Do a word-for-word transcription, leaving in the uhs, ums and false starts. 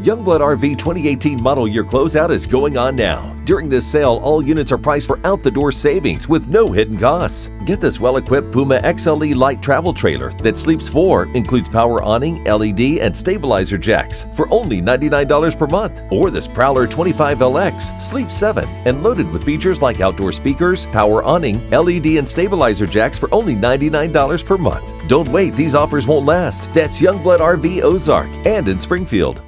Youngblood R V twenty eighteen model year closeout is going on now. During this sale, all units are priced for out-the-door savings with no hidden costs. Get this well-equipped Puma X L E light travel trailer that sleeps four, includes power awning, L E D, and stabilizer jacks for only ninety-nine dollars per month. Or this Prowler twenty-five L X sleeps seven and loaded with features like outdoor speakers, power awning, L E D, and stabilizer jacks for only ninety-nine dollars per month. Don't wait, these offers won't last. That's Youngblood R V Ozark and in Springfield.